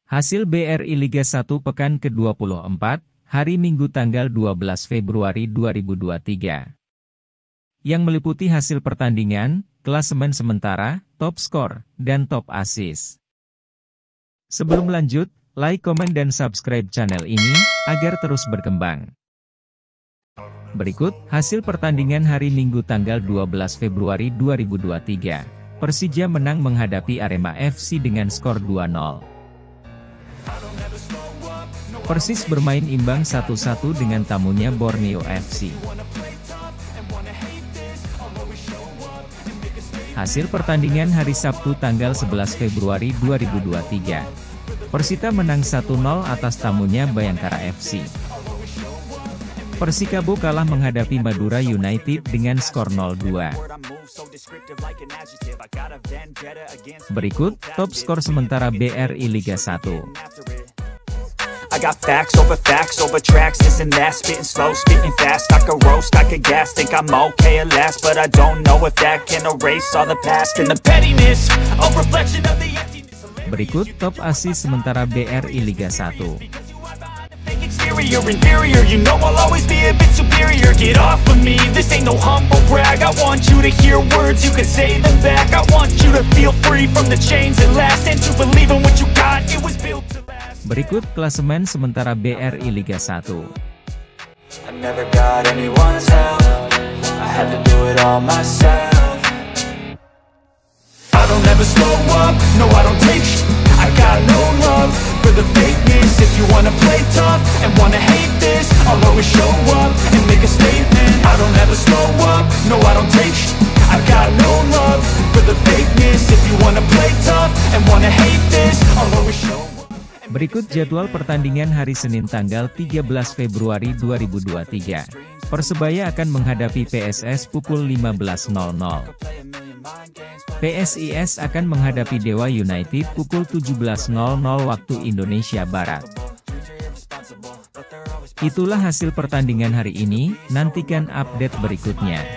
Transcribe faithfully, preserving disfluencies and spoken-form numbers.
Hasil B R I Liga satu pekan ke dua puluh empat, hari Minggu tanggal dua belas Februari dua ribu dua puluh tiga. Yang meliputi hasil pertandingan, klasemen sementara, top skor, dan top assist. Sebelum lanjut, like, komen, dan subscribe channel ini, agar terus berkembang. Berikut, hasil pertandingan hari Minggu tanggal dua belas Februari dua ribu dua puluh tiga. Persija menang menghadapi Arema F C dengan skor dua nol. Persis bermain imbang satu satu dengan tamunya Borneo F C. Hasil pertandingan hari Sabtu tanggal sebelas Februari dua ribu dua puluh tiga. Persita menang satu nol atas tamunya Bayangkara F C. Persikabo kalah menghadapi Madura United dengan skor nol dua. Berikut, top skor sementara B R I Liga satu. I got facts over facts over tracks, this and that, spitting slow, spitting fast, I could roast, I could gas, think I'm okay at last, but I don't know if that can erase all the past and the pettiness, a reflection of the emptiness. Berikut top assist sementara B R I Liga satu. Exterior, inferior, you know I'll always be a bit superior. Get off of me, this ain't no humble brag. I want you to hear words, you can say them back. I want you to feel free from the chains that last, and to believe in what you got, it was built to last. Berikut klasemen sementara B R I Liga satu. I never got anyone's help, I had to do it all myself. I don't ever slow up, no I don't take sh**. I got no love for the fakeness. If you wanna play tough and wanna hate this, I'll always show up and make a statement. I don't ever slow up, no I don't take sh**. I got no love for the fakeness. If you wanna play tough and wanna hate this, I'll always show up. Berikut jadwal pertandingan hari Senin tanggal tiga belas Februari dua ribu dua puluh tiga. Persebaya akan menghadapi P S S pukul lima belas nol nol. P S I S akan menghadapi Dewa United pukul tujuh belas nol nol waktu Indonesia Barat. Itulah hasil pertandingan hari ini, nantikan update berikutnya.